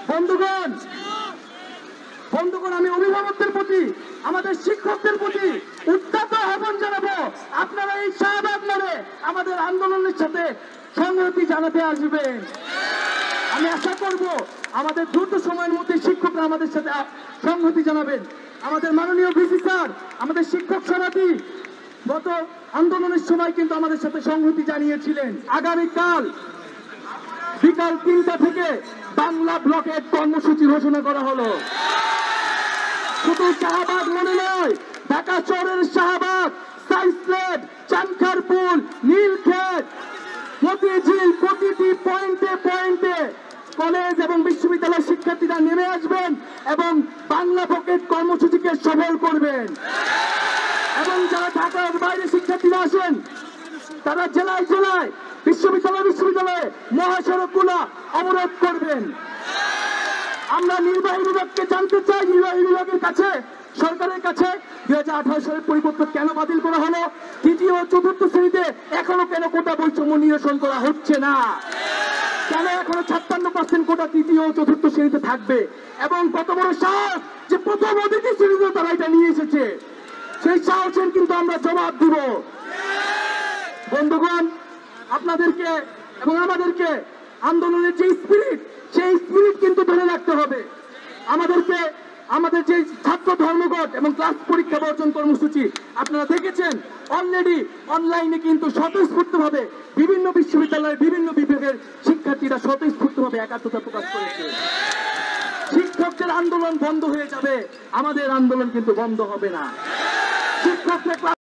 বন্ধুগণ বন্ধুগণ আমি অভিভাবকদের প্রতি, আমাদের শিক্ষকদের প্রতি উত্তাপ আহ্বান জানাবো, আপনারা এই শাহবাগ মোড়ে আমাদের আন্দোলনের সাথে সংহতি জানাতে আসবেন। আমি আশা করব আমাদের দ্রুত সময়ের মধ্যে শিক্ষকরা আমাদের সাথে সংহতি জানাবেন। আমাদের মাননীয় ভিসি স্যার, আমাদের শিক্ষক সমিতি গত আন্দোলনের সময় কিন্তু আমাদের সাথে সংহতি জানিয়েছিলেন। আগামীকাল বিকাল 3টা থেকে বাংলা ব্লকের কর্মসূচি ঘোষণা করা হলো। শুধু শাহবাগ মনে নয়, ঢাকা শহরের শাহবাগ, সাইসলেট, চানখারপুল, নীলক্ষেত, মতিঝিল, প্রতিটি পয়েন্টে পয়েন্টে কলেজ এবং বিশ্ববিদ্যালয়ের শিক্ষার্থীরা নেমে আসবেন এবং বাংলা পকেট কর্মসূচিকে সফল করবেন। এবং যারা ঢাকার বাইরে শিক্ষার্থীরা আসেন তারা জেলায় জেলায় বিশ্ববিদ্যালয়ে মহাসড়কগুলো অবরোধ করবেন। আমরা নির্বাহী বিভাগকে জানতে চাই, নির্বাহী বিভাগের কাছে, সরকারের কাছে 2018 সালের পরিবর্তন কেন বাতিল করা হলো, তৃতীয় ও চতুর্থ শ্রেণীতে এখনো কেন কোটা বৈষম্য নিরসন করা হচ্ছে না, কেন এখনো 56% কোটা তৃতীয় ও চতুর্থ শ্রেণীতে থাকবে, এবং কত বড় সাহস যে প্রথম ও দ্বিতীয় শ্রেণীতে তারা এটা নিয়ে এসেছে, সেই সাহসের কিন্তু আমরা জবাব দিব। বন্ধুগণ, আপনাদেরকে এবং আমাদেরকে আন্দোলনের যে স্পিরিট, সেই স্পিরিট কিন্তু ধরে রাখতে হবে। আমাদেরকে আমাদের যে ছাত্র ধর্মঘট এবং ক্লাস পরীক্ষা বর্জন কর্মসূচি আপনারা দেখেছেন, অলরেডি অনলাইনে কিন্তু স্বতঃস্ফূর্তভাবে বিভিন্ন বিশ্ববিদ্যালয়ের বিভিন্ন বিভাগের শিক্ষার্থীরা স্বতঃস্ফূর্তভাবে একাত্মতা প্রকাশ করেছে। শিক্ষকদের আন্দোলন বন্ধ হয়ে যাবে, আমাদের আন্দোলন কিন্তু বন্ধ হবে না। শিক্ষকদের